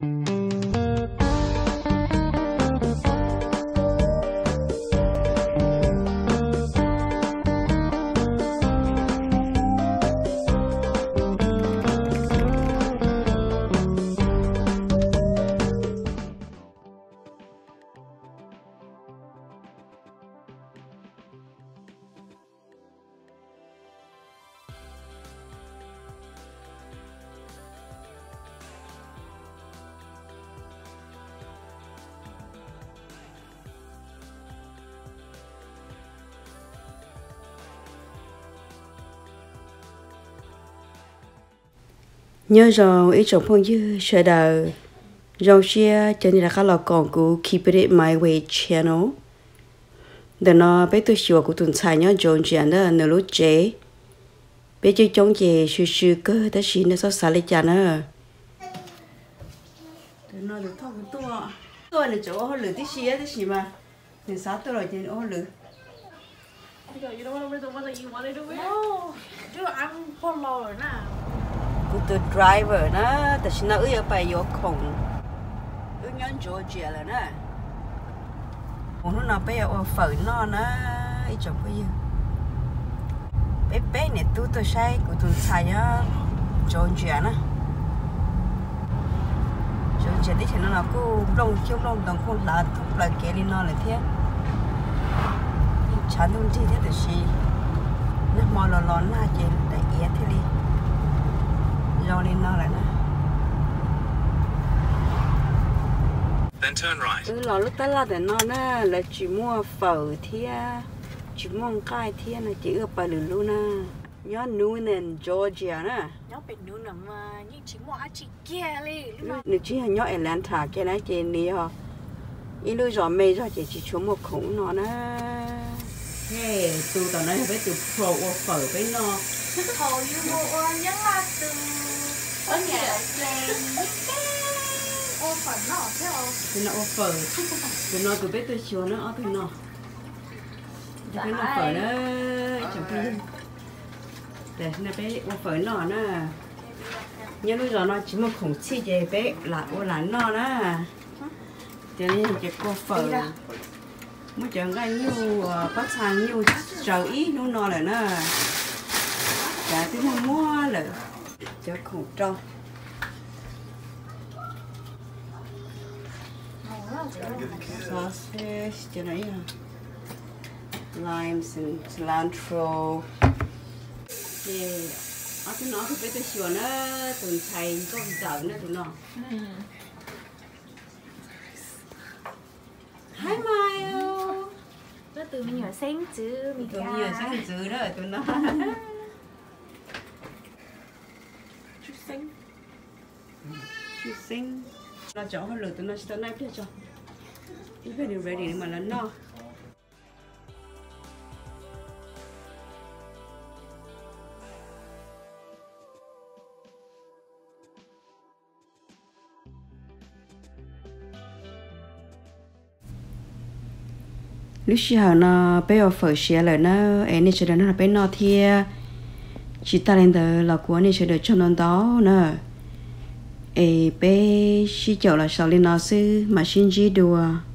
nhớ rồi ý chồng phong dư sợ đời rồi chia cho nên là khá là còn của Keep It My Way channel để nó bé tôi sửa của tuần sai nhớ rồi chuyện đó nửa lúc chế bé chơi chống về sư sư cơ ta xin nó sao xả lấy chả nữa để nó được thông tôi là chỗ họ lử tí xía tí xí mà thì sao tôi rồi thì họ lử You don't want to do what you want to do it? No, chứ ăn follow rồi nè. của tôi driver nóแต่ฉันน่ะอย่าไปยกของย้อนGeorgiaเลยนะผมนู้นน่ะไปเอาฝืนนอนนะไอ้จบไปอยู่เป๊ะๆเนี่ยตู้ตัวใช้กูตัวใช้อะGeorgiaนะGeorgiaที่ฉันน่ะกูลงเที่ยวลงตรงกูลาทุกเลยเกลินอนเลยเที่ยฉันต้องที่เที่ยแต่ชีน่ะมอร้อนๆหน้าเจนแต่เอียดที่ลีรอเล่นนอนแล้วนะ Then turn right. Lò lúc tới là để nó là chỉ mua phở thia, chỉ mua cái thia này chỉ ở Bà Lử luôn nè, nhớ núi nền Georgia nè. Nhớ bên núi nằm mà nhưng chỉ mua chỉ kia đi. Nếu chỉ là nhớ Atlanta cái này trên đi ha, ít lúc rồi mày rồi chỉ xuống một khủng nó nè. Hey, từ tao nói với từ pro phở với nó. Thôi như mua nhớ là từ ở nhà lên. Ô phở nó thế không? Từ nó phở, từ nó từ bé tôi chiều nó từ nó. Từ nó phở nó chẳng phải để nó bé phở nó nè. Nhớ lúc rồi nó chỉ một khủng chi về bé là ô là nó nè. Cho nên chỉ có phở. Mới chẳng cái nhiều bắt sang nhiều trời ý nó no là nó. Cả tiếng nó mua là cho khủng trong. Sausage, cho này limes and cilantro. Yeah, tụi nó thì bây giờ nó tụi thầy có dở nữa tụi nó. Hi Mayo. Nó từ mình nhỏ xanh chứ mình tụi nhiều sáng dữ đó tụi nó. Chút xanh. Chút xanh. Nó chọn hơi lửa tụi nó sẽ nãy cho. Bây giờ ready mà là no. Lúc xưa nó bé ở phở xía là nó em này cho nó là bé nó thia chỉ ta lên đó là của này sẽ được cho nó đó nữa bé chỉ chọn là sau lên nó sư mà xin gì đùa